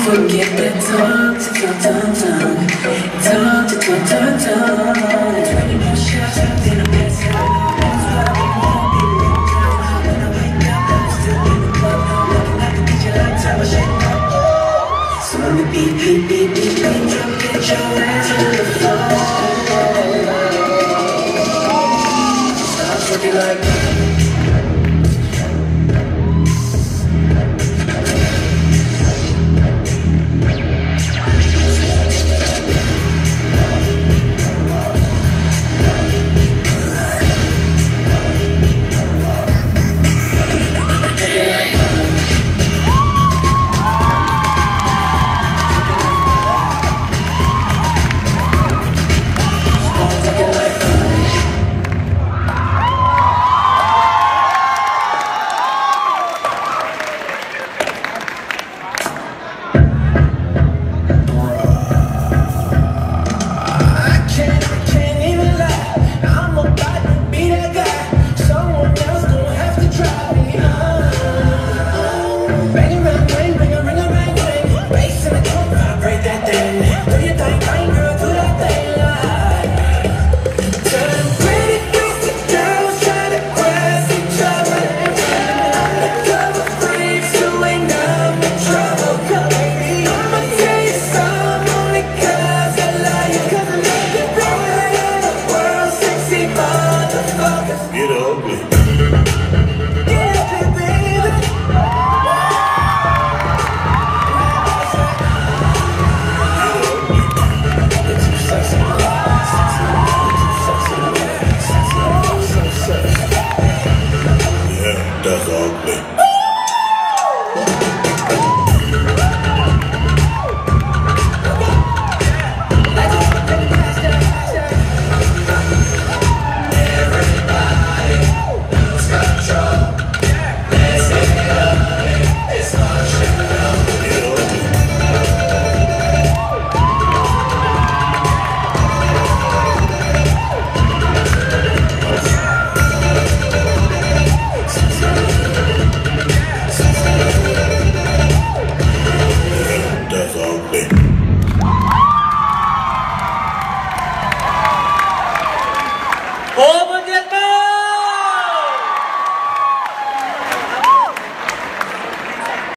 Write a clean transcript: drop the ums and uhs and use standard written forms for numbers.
Forget the talk, talk, talk, talk, talk, talk, talk, talk. 20 more shots out, then I'm passed out. That's why I won't be locked out. When I wake up, I'm still in the club. Looking like a DJ like time I shake up. So when the beat, beat, beat, beat, beat drop, get your ass on the floor. Start twerking like that. Bang around,